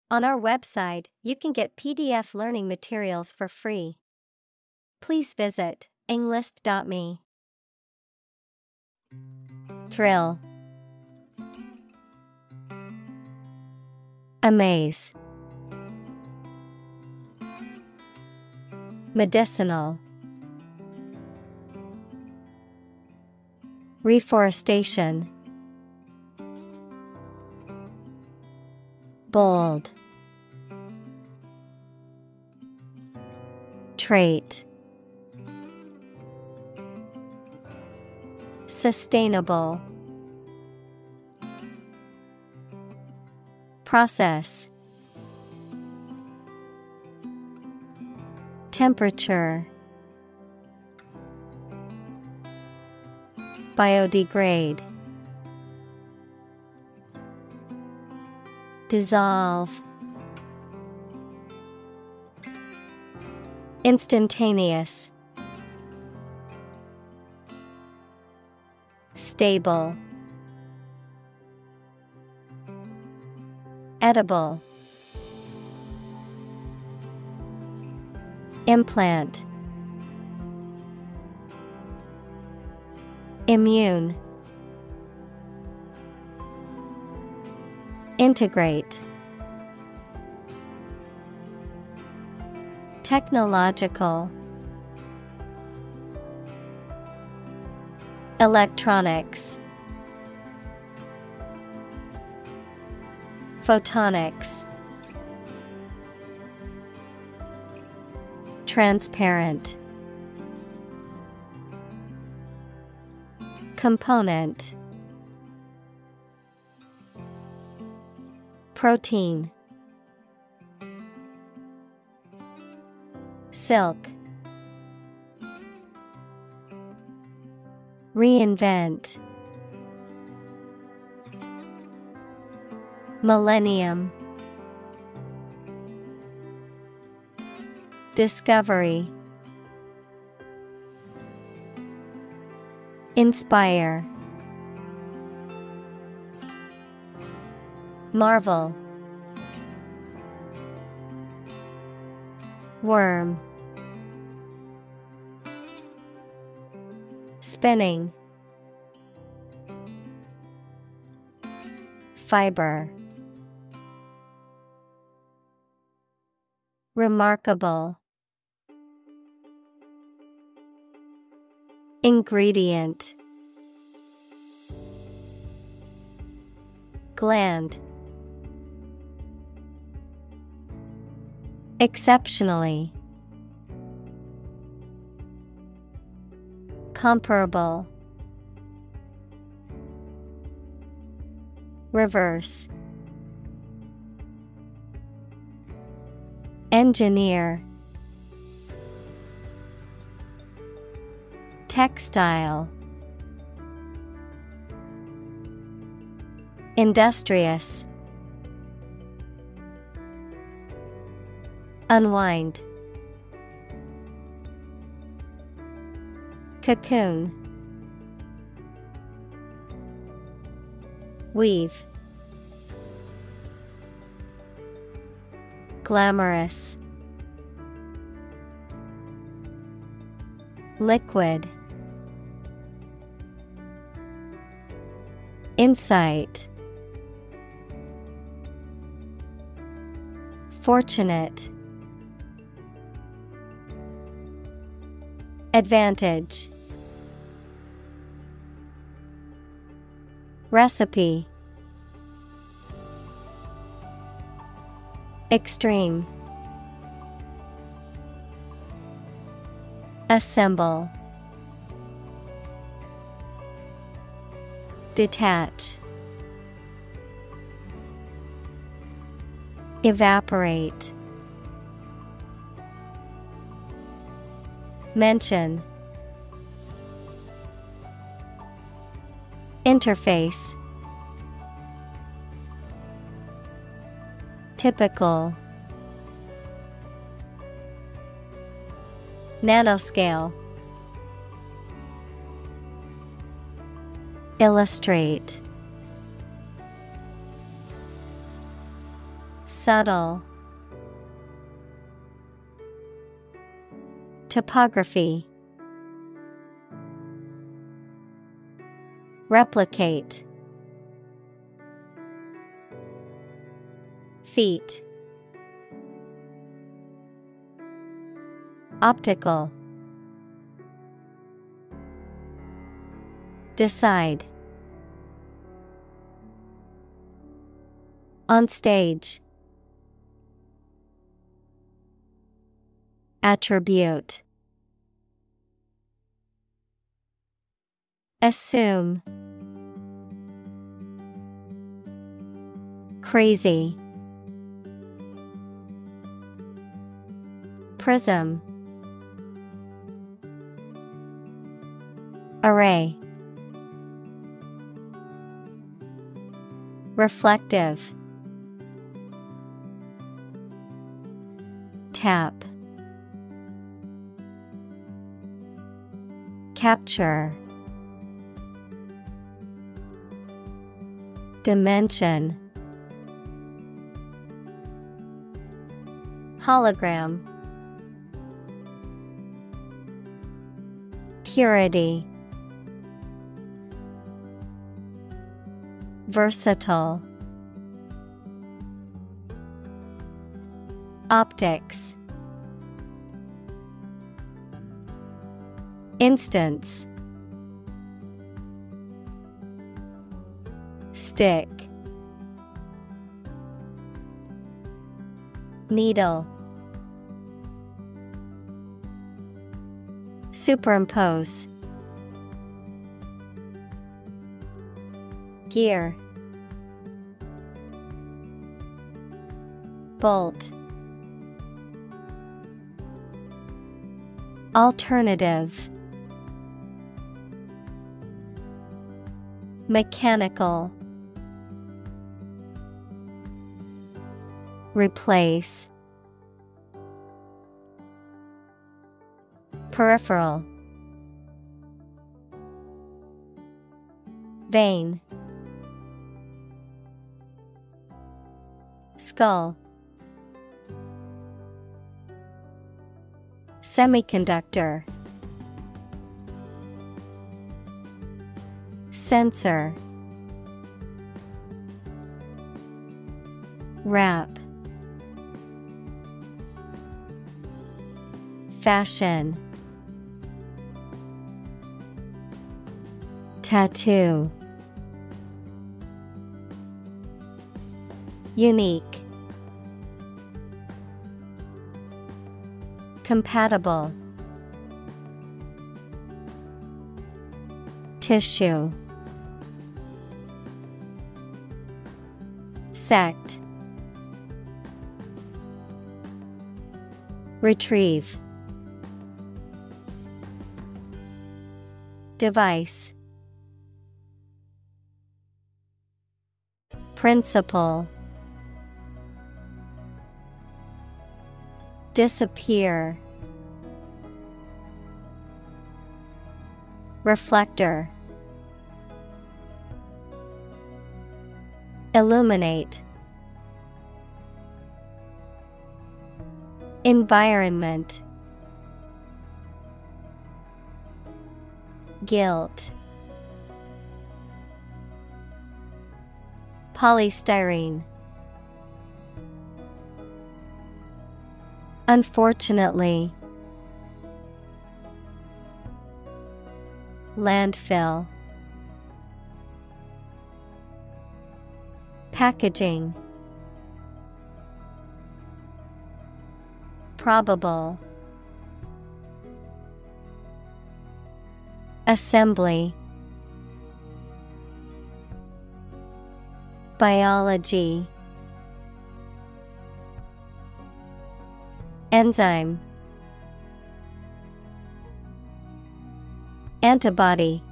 On our website, you can get PDF learning materials for free. Please visit englist.me. Thrill. Amaze. Medicinal. Reforestation. Bold. Trait. Sustainable. Process. Temperature. Biodegrade. Dissolve. Instantaneous. Stable. Edible. Implant. Immune. Integrate. Technological. Electronics. Photonics. Transparent. Component. Protein. Silk. Reinvent. Millennium. Discovery. Inspire. Marvel. Worm. Spinning. Fiber. Remarkable. Ingredient. Gland. Exceptionally. Comparable. Reverse. Engineer. Textile. Industrious. Unwind. Cocoon. Weave. Glamorous. Liquid. Insight. Fortunate. Advantage. Recipe. Extreme. Assemble. Detach. Evaporate. Mention. Interface. Typical. Nanoscale. Illustrate. Subtle. Topography. Replicate. Feet. Optical. Decide. On stage. Attribute. Assume. Crazy. Prism. Array. Reflective. Tap. Capture. Dimension. Hologram. Purity. Versatile. Optics. Instance. Stick. Needle. Superimpose. Gear. Bolt. Alternative. Mechanical. Replace. Peripheral. Vein. Skull. Semiconductor. Sensor. Wrap. Fashion. Tattoo. Unique. Compatible. Tissue. Sect. Retrieve. Device. Principle. Disappear. Reflector. Illuminate. Environment. Guilt. Polystyrene. Unfortunately. Landfill. Packaging. Probable. Assembly. Biology. Enzyme. Antibody.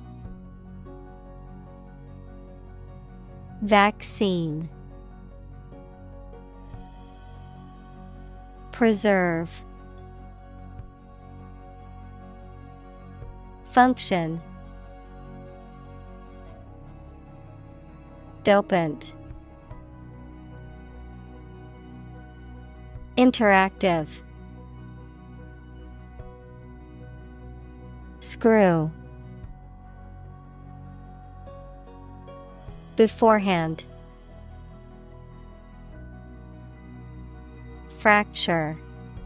Vaccine. Preserve. Function. Dopant. Interactive. Screw. Beforehand. Fracture.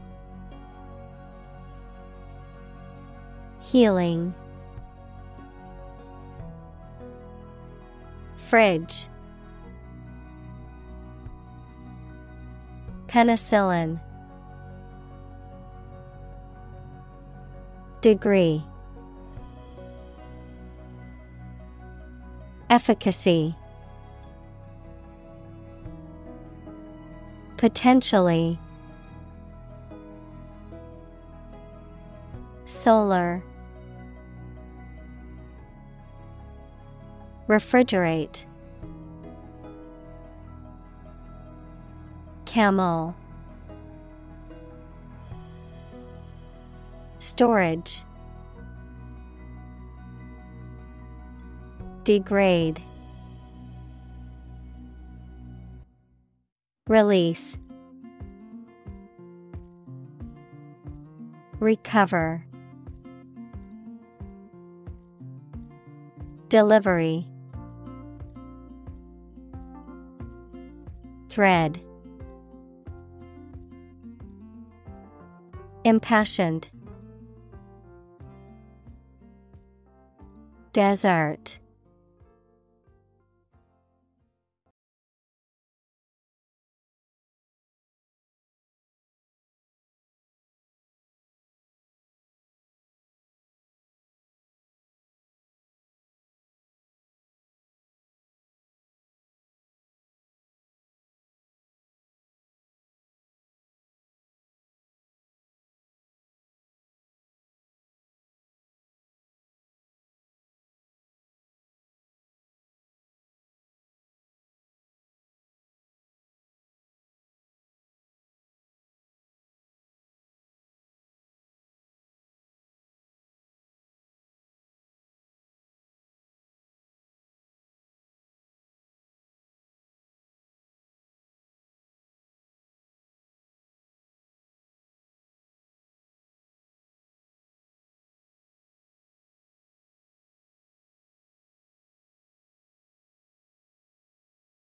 Healing. Fridge. Penicillin. Degree. Efficacy. Potentially. Solar. Refrigerate. Camel. Storage. Degrade. Release. Recover. Delivery. Thread. Impassioned. Desert.